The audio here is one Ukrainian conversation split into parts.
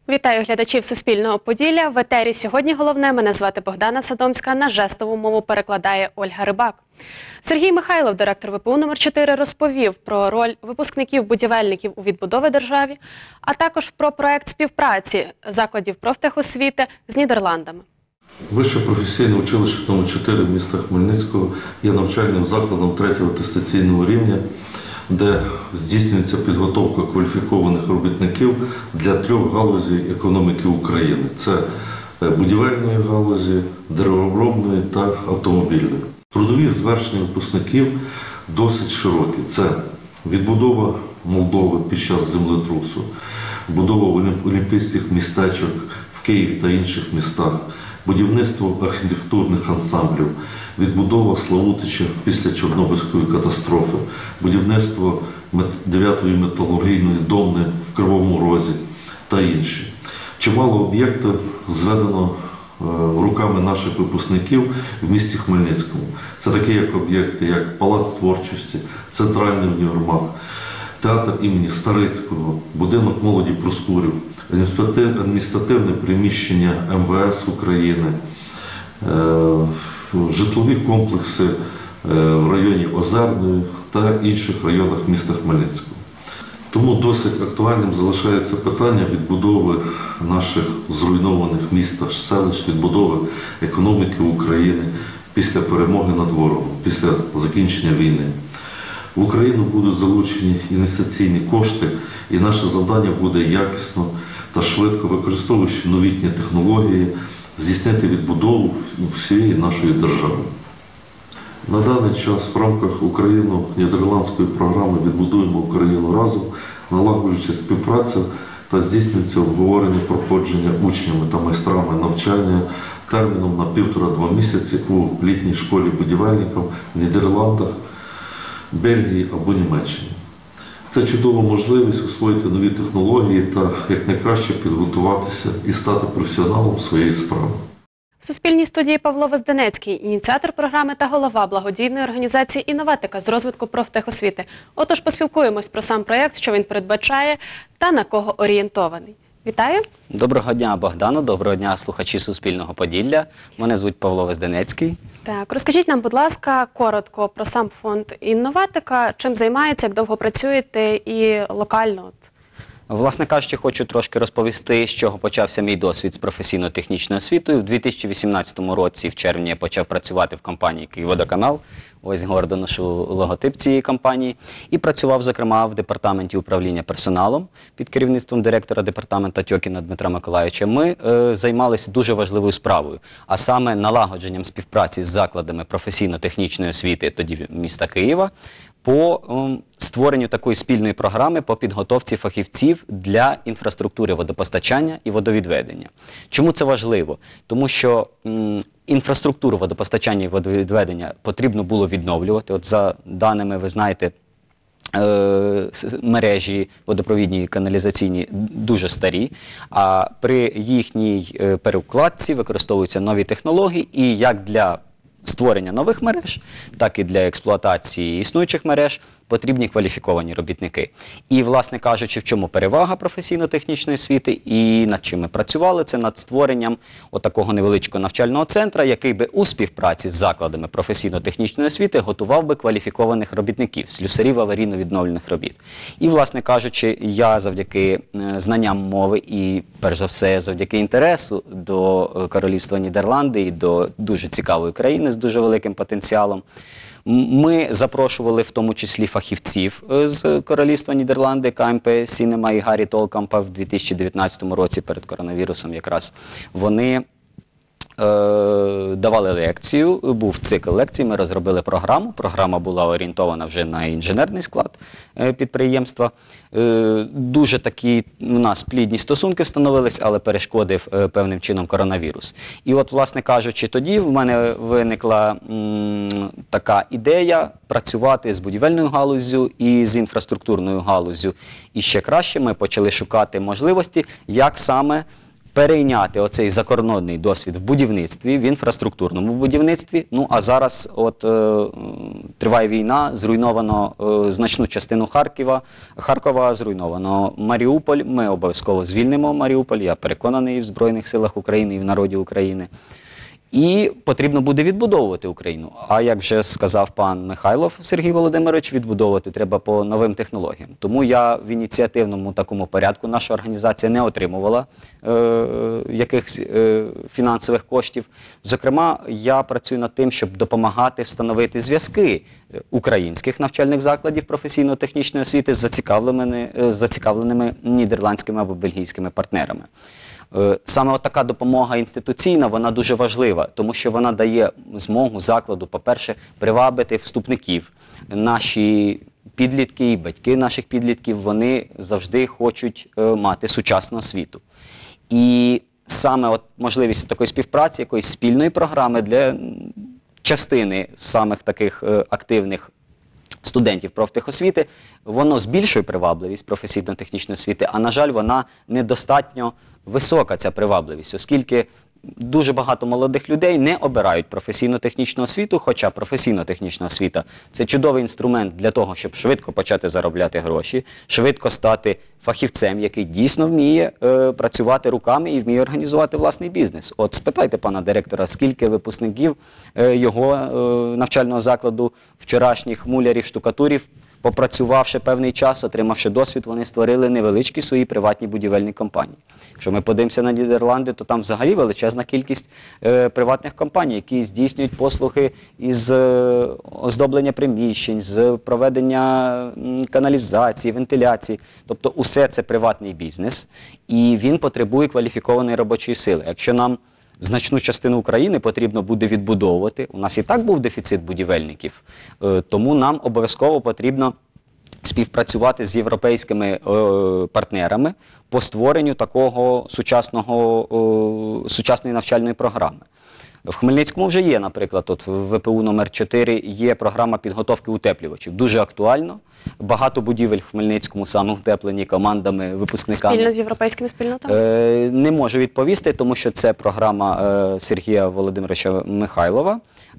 Вітаю глядачів Суспільного Поділля. В етері сьогодні головне. Мене звати Богдана Садомська. На жестову мову перекладає Ольга Рибак. Сергій Михайлов, директор ВПУ номер 4, розповів про роль випускників-будівельників у відбудові держави, а також про проект співпраці закладів профтехосвіти з Нідерландами. Вище професійне училище номер 4 міста Хмельницького є навчальним закладом 3-го атестаційного рівня, де здійснюється підготовка кваліфікованих робітників для 3 галузей економіки України. Це будівельної галузі, деревообробної та автомобільної. Трудові звершення випускників досить широкі. Це відбудова Молдови під час землетрусу, будова олімпійських містечок в Києві та інших містах, будівництво архітектурних ансамблів, відбудова Славутича після Чорнобильської катастрофи, будівництво 9-ї металургійної домни в Кривому Розі та інші. Чимало об'єктів зведено руками наших випускників в місті Хмельницькому. Це такі об'єкти, як Палац творчості, Центральний універмаг, театр імені Старицького, будинок молоді Проскурів, адміністративне приміщення МВС України, житлові комплекси в районі Озерної та інших районах міста Хмельницького. Тому досить актуальним залишається питання відбудови наших зруйнованих міст та селищ, відбудови економіки України після перемоги над ворогом, після закінчення війни. В Україну будуть залучені інвестиційні кошти, і наше завдання буде якісно та швидко, використовуючи новітні технології, здійснити відбудову всієї нашої держави. На даний час в рамках Україно-Нідерландської програми «Відбудуємо Україну разом», налагоджується співпраця та здійснюється обговорення проходження учнями та майстрами навчання терміном на 1,5-2 місяці у літній школі будівельників в Нідерландах, Бельгії або Німеччині. Це чудова можливість освоїти нові технології та якнайкраще підготуватися і стати професіоналом своєї справи. В Суспільній студії Павло Возденецький, ініціатор програми та голова благодійної організації «Інноватика» з розвитку профтехосвіти. Отож, поспілкуємось про сам проєкт, що він передбачає та на кого орієнтований. Вітаю! Доброго дня, Богдано, доброго дня, слухачі Суспільного Поділля. Мене звуть Павло Возденецький. Так, розкажіть нам, будь ласка, коротко про сам фонд «Інноватика», чим займається, як довго працюєте і локально. Власне кажучи, хочу трошки розповісти, з чого почався мій досвід з професійно-технічною освітою. В 2018 році, в червні, я почав працювати в компанії «Київводоканал». Ось гордо ношу логотип цієї компанії. І працював, зокрема, в департаменті управління персоналом під керівництвом директора департаменту Тьокіна Дмитра Миколайовича. Ми займалися дуже важливою справою, а саме налагодженням співпраці з закладами професійно-технічної освіти, тоді міста Києва, по створенню такої спільної програми по підготовці фахівців для інфраструктури водопостачання і водовідведення. Чому це важливо? Тому що інфраструктуру водопостачання і водовідведення потрібно було відновлювати. От за даними, ви знаєте, мережі водопровідні і каналізаційні дуже старі, а при їхній переукладці використовуються нові технології, і як для створення нових мереж, так і для експлуатації існуючих мереж потрібні кваліфіковані робітники. І, власне кажучи, в чому перевага професійно-технічної освіти і над чим ми працювали, це над створенням отакого невеличкого навчального центру, який би у співпраці з закладами професійно-технічної освіти готував би кваліфікованих робітників, слюсарів аварійно-відновлених робіт. І, власне кажучи, я завдяки знанням мови і, перш за все, завдяки інтересу до Королівства Нідерланди і до дуже цікавої країни з дуже великим потенціалом, ми запрошували в тому числі фахівців з Королівства Нідерланди, КМП Сінема і Гаррі Толкампа в 2019 році перед коронавірусом якраз. Вони давали лекцію, був цикл лекцій, ми розробили програму. Програма була орієнтована вже на інженерний склад підприємства. Дуже такі у нас плідні стосунки встановились, але перешкодив певним чином коронавірус. І от, власне кажучи, тоді в мене виникла така ідея працювати з будівельною галуззю і з інфраструктурною галуззю. І ще краще ми почали шукати можливості, як саме перейняти оцей закордонний досвід в будівництві, в інфраструктурному будівництві. Ну, а зараз триває війна, зруйновано значну частину Харкова, зруйновано Маріуполь. Ми обов'язково звільнимо Маріуполь, я переконаний в Збройних силах України і в народі України. І потрібно буде відбудовувати Україну. А як вже сказав пан Михайлов Сергій Володимирович, відбудовувати треба по новим технологіям. Тому я в ініціативному такому порядку, наша організація не отримувала якихось фінансових коштів. Зокрема, я працюю над тим, щоб допомагати встановити зв'язки українських навчальних закладів професійно-технічної освіти з зацікавленими нідерландськими або бельгійськими партнерами. Саме така допомога інституційна, вона дуже важлива, тому що вона дає змогу закладу, по-перше, привабити вступників. Наші підлітки і батьки наших підлітків, вони завжди хочуть мати сучасну освіту. І саме можливість такої співпраці, якоїсь спільної програми для частини самих таких активних студентів профтехосвіти, воно збільшує привабливість професійно-технічної освіти, а, на жаль, вона недостатньо висока, ця привабливість, оскільки дуже багато молодих людей не обирають професійно-технічну освіту, хоча професійно-технічна освіта – це чудовий інструмент для того, щоб швидко почати заробляти гроші, швидко стати фахівцем, який дійсно вміє працювати руками і вміє організувати власний бізнес. От спитайте пана директора, скільки випускників його навчального закладу, вчорашніх мулярів, штукатурів, попрацювавши певний час, отримавши досвід, вони створили невеличкі свої приватні будівельні компанії. Якщо ми подивимося на Нідерланди, то там взагалі величезна кількість приватних компаній, які здійснюють послуги із оздоблення приміщень, з проведення каналізації, вентиляції. Тобто усе це приватний бізнес, і він потребує кваліфікованої робочої сили. Якщо нам значну частину України потрібно буде відбудовувати. У нас і так був дефіцит будівельників, тому нам обов'язково потрібно співпрацювати з європейськими партнерами по створенню такого сучасної навчальної програми. В Хмельницькому вже є, наприклад, от в ВПУ номер 4 є програма підготовки утеплювачів. Дуже актуально. Багато будівель в Хмельницькому саме утеплені командами, випускниками. Спільно з європейськими спільнотами? Не можу відповісти, тому що це програма Сергія Володимировича Михайлова.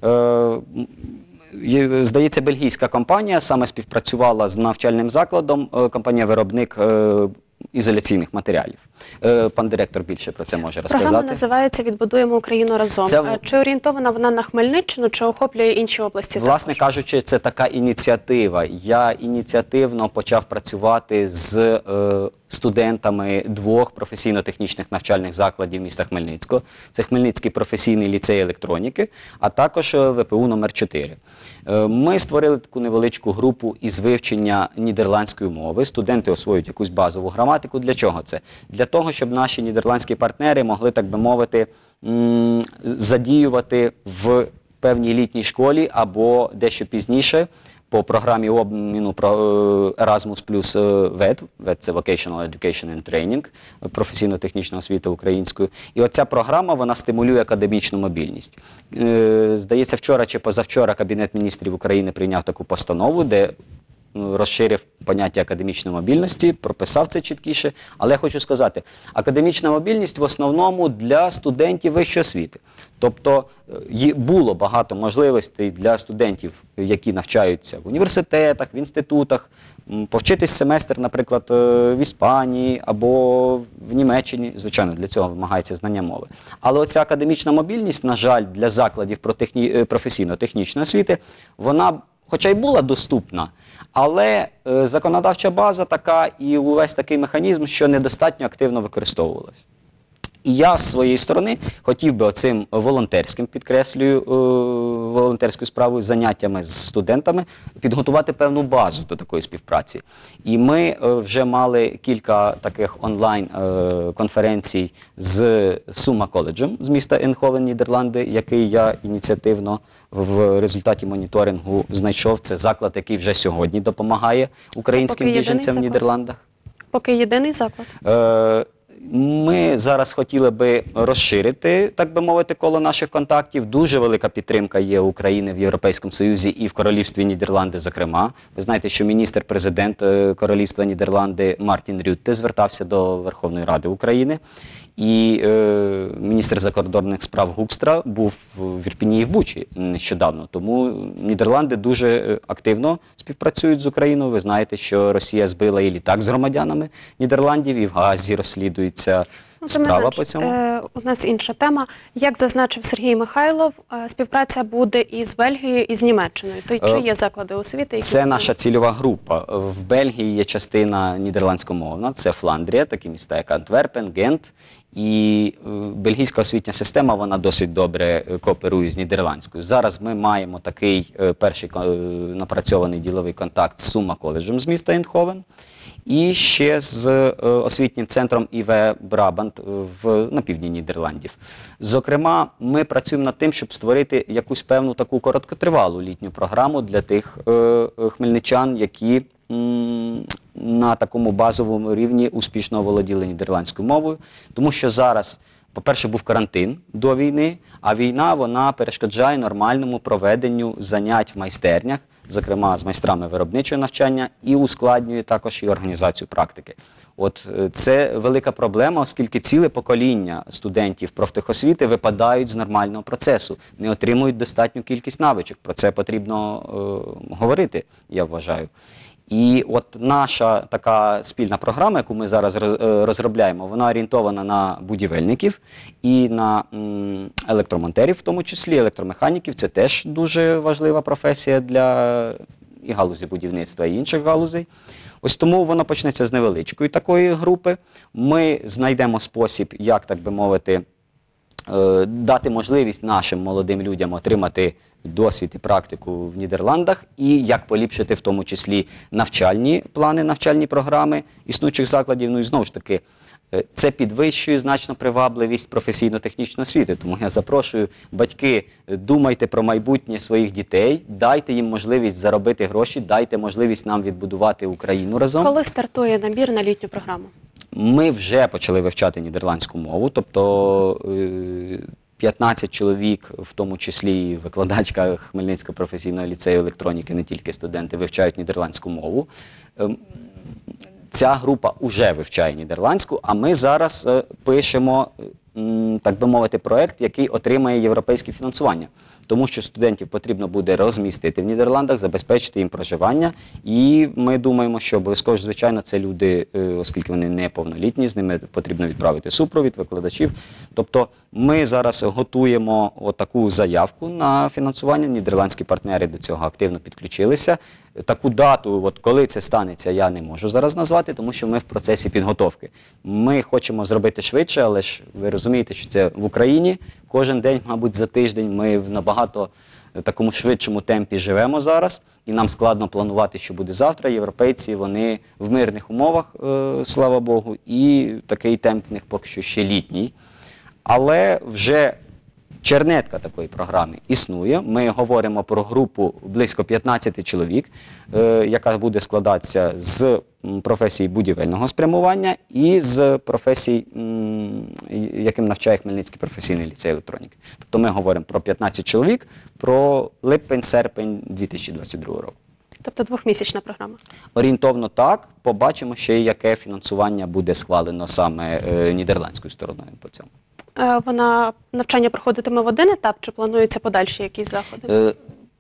Здається, бельгійська компанія саме співпрацювала з навчальним закладом, компанія-виробник ізоляційних матеріалів. Пан директор більше про це може розказати. Програма називається «Відбудуємо Україну разом». Чи орієнтована вона на Хмельниччину, чи охоплює інші області? Власне кажучи, це така ініціатива. Я ініціативно почав працювати з студентами двох професійно-технічних навчальних закладів міста Хмельницького. Це Хмельницький професійний ліцей електроніки, а також ВПУ номер 4. Ми створили таку невеличку групу із вивчення нідерландської мови. Студенти освоюють якусь базову граматику. Для чого це? Для того, щоб наші нідерландські партнери могли, так би мовити, задіювати в певній літній школі або дещо пізніше по програмі обміну Erasmus плюс VET. VET – це Vocational Education and Training, професійно-технічна освіта українською. І оця програма, вона стимулює академічну мобільність. Здається, вчора чи позавчора Кабінет міністрів України прийняв таку постанову, де розширив поняття академічної мобільності, прописав це чіткіше. Але я хочу сказати, академічна мобільність в основному для студентів вищої освіти. Тобто було багато можливостей для студентів, які навчаються в університетах, в інститутах, повчитись семестр, наприклад, в Іспанії або в Німеччині. Звичайно, для цього вимагається знання мови. Але оця академічна мобільність, на жаль, для закладів професійно-технічної освіти, вона хоча й була доступна, але законодавча база така і увесь такий механізм, що недостатньо активно використовувалась. І я з своєї сторони хотів би оцим волонтерським, підкреслюю, волонтерською справою, заняттями з студентами підготувати певну базу до такої співпраці. І ми вже мали кілька таких онлайн-конференцій з Сума коледжем з міста Енховен, Нідерланди, який я ініціативно в результаті моніторингу знайшов. Це заклад, який вже сьогодні допомагає українським біженцям в Нідерландах. Поки єдиний заклад? Ми зараз хотіли би розширити, так би мовити, коло наших контактів. Дуже велика підтримка є України в Європейському Союзі і в Королівстві Нідерланди, зокрема. Ви знаєте, що міністр-президент Королівства Нідерланди Мартін Рютте звертався до Верховної Ради України. І міністр закордонних справ Гукстра був в Ірпені і в Бучі нещодавно. Тому Нідерланди дуже активно співпрацюють з Україною. Ви знаєте, що Росія збила і літак з громадянами Нідерландів, і в Гаазі розслідується справа по цьому. У нас інша тема. Як зазначив Сергій Михайлов, співпраця буде і з Бельгією, і з Німеччиною. То чи є заклади освіти? Які це наша цільова група. В Бельгії є частина нідерландськомовна, це Фландрія, такі міста, як Антверпен, Гент. І бельгійська освітня система, вона досить добре кооперує з нідерландською. Зараз ми маємо такий перший напрацьований діловий контакт з Сума коледжем з міста Ейндховен. І ще з освітнім центром ІВ Брабант на півдні Нідерландів. Зокрема, ми працюємо над тим, щоб створити якусь певну таку короткотривалу літню програму для тих хмельничан, які на такому базовому рівні успішно володіли нідерландською мовою. Тому що зараз, по-перше, був карантин до війни, а війна, вона перешкоджає нормальному проведенню занять в майстернях, зокрема з майстрами виробничого навчання, і ускладнює також і організацію практики. От це велика проблема, оскільки ціле покоління студентів профтехосвіти випадають з нормального процесу, не отримують достатню кількість навичок. Про це потрібно говорити, я вважаю. І от наша така спільна програма, яку ми зараз розробляємо, вона орієнтована на будівельників і на електромонтерів, в тому числі електромеханіків. Це теж дуже важлива професія для і галузі будівництва, і інших галузей. Ось тому воно почнеться з невеличкої такої групи. Ми знайдемо спосіб, як, так би мовити, дати можливість нашим молодим людям отримати досвід і практику в Нідерландах, і як поліпшити в тому числі навчальні плани, навчальні програми існуючих закладів. Ну і знову ж таки, це підвищує значно привабливість професійно-технічної освіти. Тому я запрошую, батьки, думайте про майбутнє своїх дітей, дайте їм можливість заробити гроші, дайте можливість нам відбудувати Україну разом. Коли стартує набір на літню програму? Ми вже почали вивчати нідерландську мову, тобто 15 чоловік, в тому числі і викладачка Хмельницького професійного ліцею електроніки, не тільки студенти, вивчають нідерландську мову. Ця група вже вивчає нідерландську, а ми зараз пишемо, так би мовити, проєкт, який отримає європейське фінансування. Тому що студентів потрібно буде розмістити в Нідерландах, забезпечити їм проживання. І ми думаємо, що обов'язково, звичайно, це люди, оскільки вони неповнолітні, з ними потрібно відправити супровід, викладачів. Тобто ми зараз готуємо таку заявку на фінансування. Нідерландські партнери до цього активно підключилися. Таку дату, от коли це станеться, я не можу зараз назвати, тому що ми в процесі підготовки. Ми хочемо зробити швидше, але ж ви розумієте, що це в Україні. Кожен день, мабуть, за тиждень ми в набагато такому швидшому темпі живемо зараз, і нам складно планувати, що буде завтра. Європейці, вони в мирних умовах, слава Богу, і такий темп в них поки що ще літній. Але вже чернетка такої програми існує. Ми говоримо про групу близько 15 чоловік, яка буде складатися з професій будівельного спрямування і з професій, яким навчає Хмельницький професійний ліцей електроніки. Тобто ми говоримо про 15 чоловік, про липень-серпень 2022 року. Тобто двохмісячна програма? Орієнтовно так. Побачимо ще, яке фінансування буде схвалено саме нідерландською стороною по цьому. Вона навчання проходитиме в один етап, чи плануються подальші якісь заходи?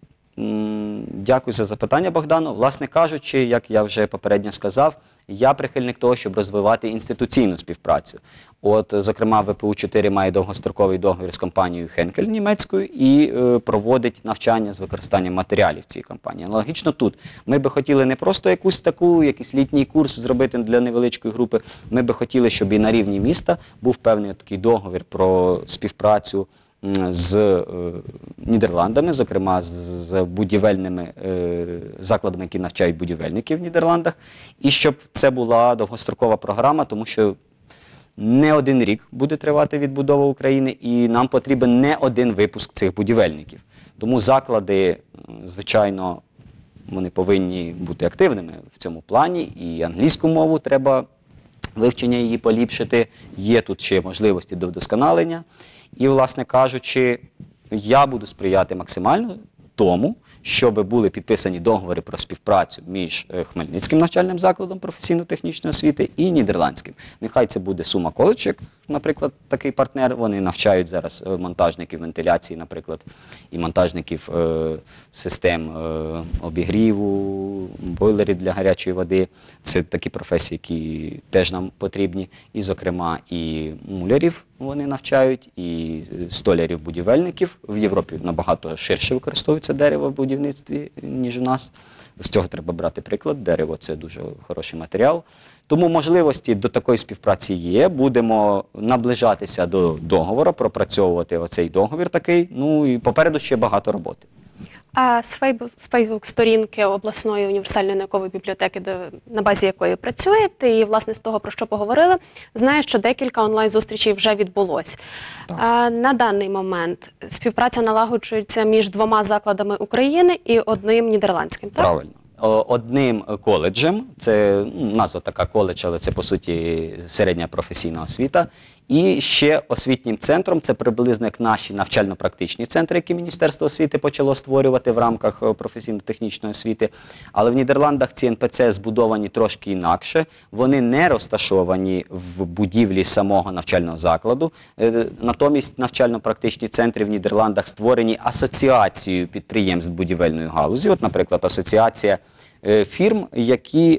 Дякую за запитання, Богдано. Власне кажучи, як я вже попередньо сказав, я прихильник того, щоб розвивати інституційну співпрацю. От, зокрема, ВПУ-4 має довгостроковий договір з компанією Henkel німецькою і проводить навчання з використанням матеріалів цієї компанії. Аналогічно тут. Ми би хотіли не просто якийсь літній курс зробити для невеличкої групи, ми би хотіли, щоб і на рівні міста був певний такий договір про співпрацю з Нідерландами, зокрема з будівельними закладами, які навчають будівельників в Нідерландах, і щоб це була довгострокова програма, тому що не один рік буде тривати відбудова України, і нам потрібен не один випуск цих будівельників. Тому заклади, звичайно, вони повинні бути активними в цьому плані, і англійську мову треба вивчення її поліпшити, є тут ще можливості до вдосконалення. І, власне кажучи, я буду сприяти максимально тому, щоб були підписані договори про співпрацю між Хмельницьким навчальним закладом професійно-технічної освіти і Нідерландським. Нехай це буде Сума коледж, як, наприклад, такий партнер. Вони навчають зараз монтажників вентиляції, наприклад, і монтажників систем обігріву, бойлерів для гарячої води. Це такі професії, які теж нам потрібні. І, зокрема, і мулярів вони навчають, і столярів-будівельників. В Європі набагато ширше використовується дерево в будівництві, ніж у нас. З цього треба брати приклад. Дерево – це дуже хороший матеріал. Тому можливості до такої співпраці є. Будемо наближатися до договору, пропрацьовувати оцей договір такий. Ну і попереду ще багато роботи. А з Фейсбук-сторінки обласної універсальної наукової бібліотеки, на базі якої працюєте, і, власне, з того, про що поговорили, знаю, що декілька онлайн-зустрічей вже відбулось. На даний момент співпраця налагоджується між 2 закладами України і одним нідерландським, так? Правильно. Одним коледжем, це назва така коледж, але це по суті середня професійна освіта, і ще освітнім центром, це приблизно як наші навчально-практичні центри, які Міністерство освіти почало створювати в рамках професійно-технічної освіти. Але в Нідерландах ці НПЦ збудовані трошки інакше, вони не розташовані в будівлі самого навчального закладу. Натомість навчально-практичні центри в Нідерландах створені асоціацією підприємств будівельної галузі. От, наприклад, асоціація фірм, які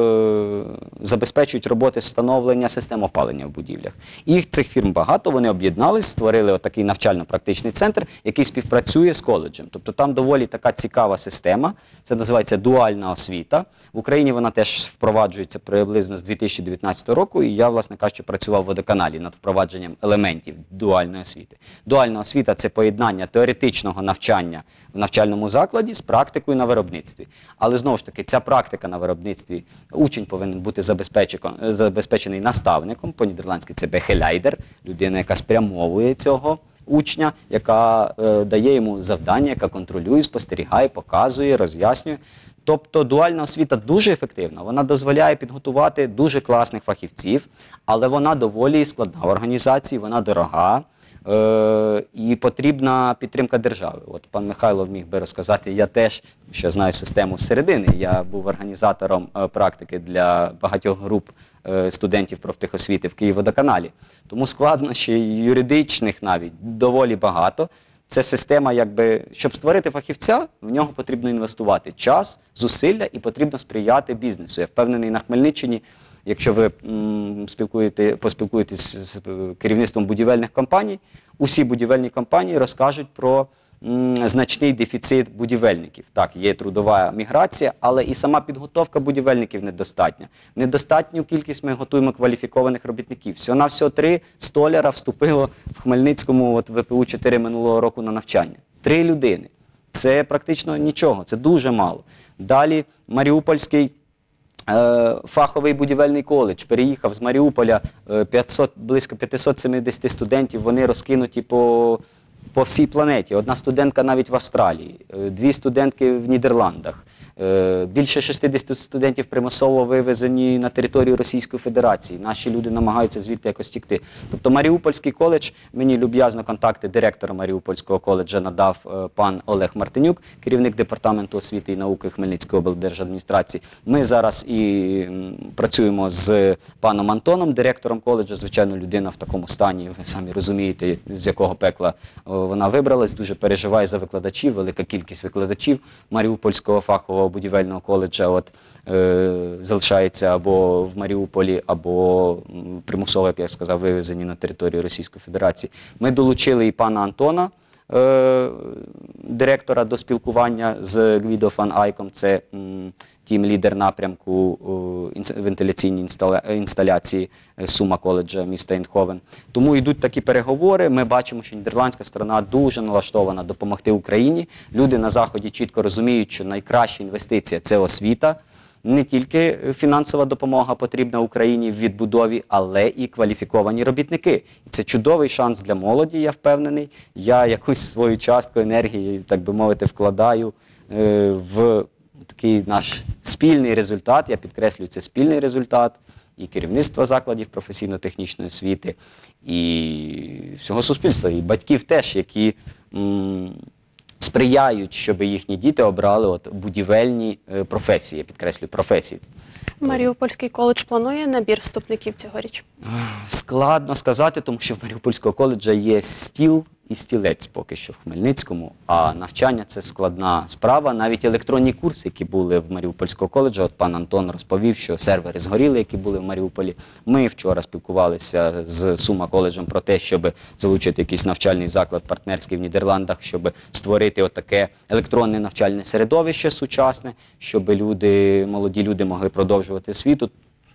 забезпечують роботи встановлення систем опалення в будівлях. Їх цих фірм багато, вони об'єднались, створили отакий навчально-практичний центр, який співпрацює з коледжем. Тобто там доволі така цікава система, це називається дуальна освіта. В Україні вона теж впроваджується приблизно з 2019 року, і я, власне кажучи, працював в водоканалі над впровадженням елементів дуальної освіти. Дуальна освіта – це поєднання теоретичного навчання в навчальному закладі з практикою на виробництві. Але, знову ж таки, ця практика на виробництві, учень повинен бути забезпечений наставником, по-нідерландськи це бехеляйдер, людина, яка спрямовує цього учня, яка дає йому завдання, яка контролює, спостерігає, показує, роз'яснює. Тобто дуальна освіта дуже ефективна, вона дозволяє підготувати дуже класних фахівців, але вона доволі складна в організації, вона дорога. І потрібна підтримка держави. От пан Михайло міг би розказати, я теж, що знаю систему зсередини, я був організатором практики для багатьох груп студентів профтехосвіти в Київводоканалі. Тому складнощів юридичних навіть доволі багато. Це система, якби, щоб створити фахівця, в нього потрібно інвестувати час, зусилля і потрібно сприяти бізнесу. Я впевнений, на Хмельниччині, якщо ви поспілкуєтесь з керівництвом будівельних компаній, усі будівельні компанії розкажуть про значний дефіцит будівельників. Так, є трудова міграція, але і сама підготовка будівельників недостатня. Недостатню кількість ми готуємо кваліфікованих робітників. Всього-навсього 3 столяра вступило в Хмельницькому ВПУ-4 минулого року на навчання. 3 людини. Це практично нічого, це дуже мало. Далі Маріупольський фаховий будівельний коледж переїхав з Маріуполя, близько 570 студентів, вони розкинуті по всій планеті. Одна студентка навіть в Австралії, 2 студентки в Нідерландах. Більше 60 студентів примусово вивезені на територію Російської Федерації. Наші люди намагаються звідти якось тікти. Тобто Маріупольський коледж, мені люб'язно контакти директора Маріупольського коледжа надав пан Олег Мартинюк, керівник департаменту освіти і науки Хмельницької облдержадміністрації. Ми зараз і працюємо з паном Антоном, директором коледжа. Звичайно, людина в такому стані, ви самі розумієте, з якого пекла вона вибралась. Дуже переживає за викладачів, велика кількість викладачів Маріупольського фахового будівельного коледжа залишається або в Маріуполі, або примусово, як я сказав, вивезені на територію Російської Федерації. Ми долучили і пана Антона, директора, до спілкування з Гвідо Фан Айком, це тім-лідер напрямку вентиляційні інсталяції Сума коледжа міста Ейндховен. Тому йдуть такі переговори. Ми бачимо, що нідерландська сторона дуже налаштована допомогти Україні. Люди на Заході чітко розуміють, що найкраща інвестиція – це освіта. Не тільки фінансова допомога потрібна Україні в відбудові, але і кваліфіковані робітники. І це чудовий шанс для молоді, я впевнений. Я якусь свою частку енергії, так би мовити, вкладаю в такий наш спільний результат. Я підкреслюю, це спільний результат. і керівництва закладів професійно-технічної освіти, і всього суспільства, і батьків теж, які сприяють, щоб їхні діти обрали будівельні професії, я підкреслюю, професії. Маріупольський коледж планує набір вступників цьогоріч? Складно сказати, тому що в Маріупольського коледжа є стіл і стілець поки що в Хмельницькому, а навчання – це складна справа. Навіть електронні курси, які були в Маріупольського коледжа, от пан Антон розповів, що сервери згоріли, які були в Маріуполі. Ми вчора спілкувалися з Сума коледжем про те, щоб залучити якийсь навчальний заклад партнерський в Нідерландах, щоб створити отаке електронне навчальне середовище сучасне, щоб молоді люди могли продовжувати освіту,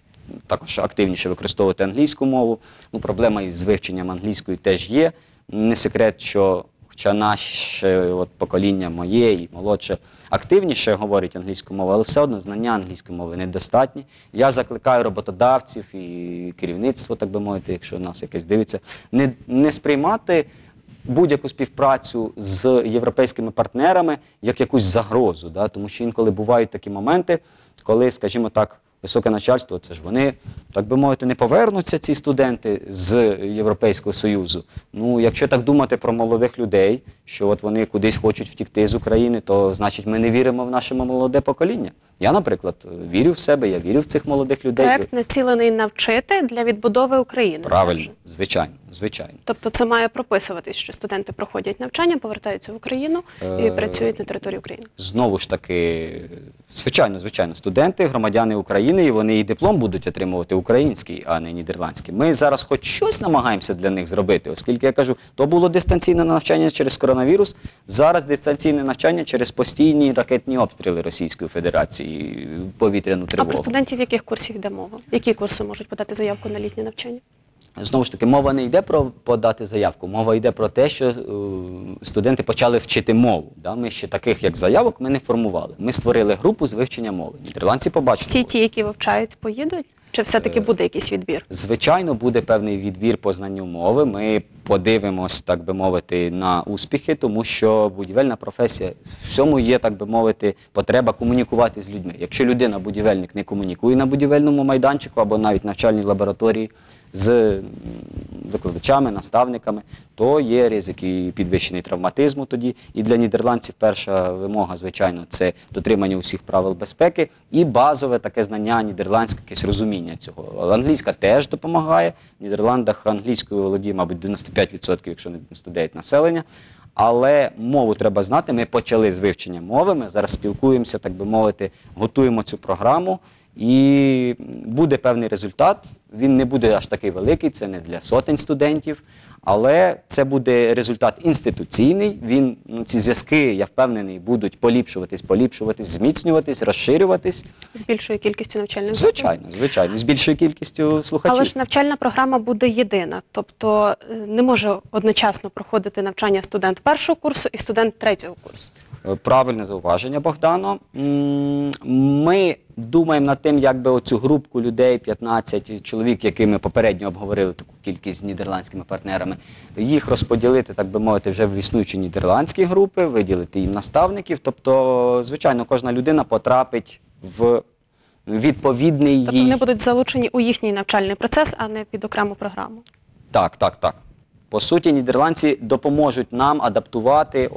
також активніше використовувати англійську мову. Проблема із вивченням англійської теж є. Не секрет, що хоча наше покоління моє і молодше активніше говорить англійську мову, але все одно знання англійської мови недостатні. Я закликаю роботодавців і керівництво, так би мовити, якщо нас якесь дивиться, не сприймати будь-яку співпрацю з європейськими партнерами як якусь загрозу, да? Тому що інколи бувають такі моменти, коли, скажімо так, високе начальство, це ж вони, так би мовити, не повернуться, ці студенти з Європейського Союзу. Якщо так думати про молодих людей, що от вони кудись хочуть втікти з України, то значить ми не віримо в наше молоде покоління. Я, наприклад, вірю в себе, я вірю в цих молодих людей. Проект націлений навчити для відбудови України. Правильно, звичайно, звичайно. Тобто це має прописуватись, що студенти проходять навчання, повертаються в Україну і працюють на території України. Знову ж таки, звичайно, студенти, громадяни України, і вони і диплом будуть отримувати український, а не нідерландський. Ми зараз хоч щось намагаємося для них зробити, оскільки, я кажу, то було дистанційне навчання через коронавірус, зараз дистанційне навчання через постійні ракетні обстріли Російської Федерації, повітряну тривогу. А про студентів яких курсів йде мова? Які курси можуть подати заявку на літнє навчання? Знову ж таки, мова не йде про подати заявку, мова йде про те, що студенти почали вчити мову. Да? Ми ще таких, як заявок, ми не формували. Ми створили групу з вивчення мови. Нідерландці побачили. Всі ті, які вивчають, поїдуть? Чи все-таки буде якийсь відбір? Звичайно, буде певний відбір по знанню мови. Ми подивимось, так би мовити, на успіхи, тому що будівельна професія, в всьому є, так би мовити, потреба комунікувати з людьми. Якщо людина-будівельник не комунікує на будівельному майданчику або навіть навчальній лабораторії з викладачами, наставниками, то є ризики підвищений травматизму тоді. І для нідерландців перша вимога, звичайно, це дотримання усіх правил безпеки і базове таке знання нідерландського, якесь розуміння цього. Англійська теж допомагає. В Нідерландах англійською володіє, мабуть, 95%, якщо не 99% населення. Але мову треба знати. Ми почали з вивчення мови, ми зараз спілкуємося, так би мовити, готуємо цю програму. І буде певний результат, він не буде аж такий великий, це не для сотень студентів, але це буде результат інституційний, ці зв'язки, я впевнений, будуть поліпшуватись, зміцнюватись, розширюватись. З більшою кількістю навчальних закладів? Звичайно, з більшою кількістю слухачів. Але ж навчальна програма буде єдина, тобто не може одночасно проходити навчання студент першого курсу і студент третього курсу. Правильне зауваження, Богдано. Ми думаємо над тим, як би оцю групку людей, 15 чоловік, які ми попередньо обговорили таку кількість з нідерландськими партнерами, їх розподілити, так би мовити, вже в існуючі нідерландські групи, виділити їм наставників. Тобто, звичайно, кожна людина потрапить в відповідний їй... Тобто вони будуть залучені у їхній навчальний процес, а не під окрему програму? Так. По суті, нідерландці допоможуть нам адаптувати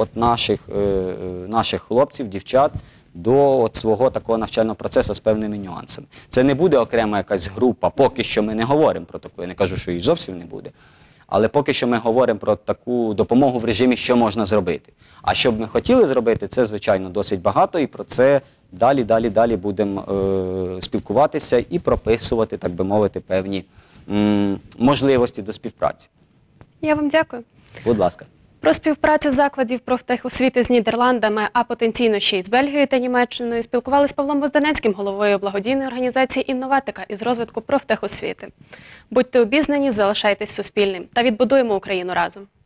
наших хлопців, дівчат до свого такого навчального процесу з певними нюансами. Це не буде окрема якась група, поки що ми не говоримо про таку, я не кажу, що її зовсім не буде. Але поки що ми говоримо про таку допомогу в режимі, що можна зробити. А що б ми хотіли зробити, це, звичайно, досить багато, і про це далі будемо спілкуватися і прописувати, так би мовити, певні можливості до співпраці. Я вам дякую. Будь ласка. Про співпрацю закладів профтехосвіти з Нідерландами, а потенційно ще й з Бельгією та Німеччиною, спілкувалися з Павлом Богданецьким, головою благодійної організації «Інноватика» із розвитку профтехосвіти. Будьте обізнані, залишайтесь Суспільним та відбудуємо Україну разом.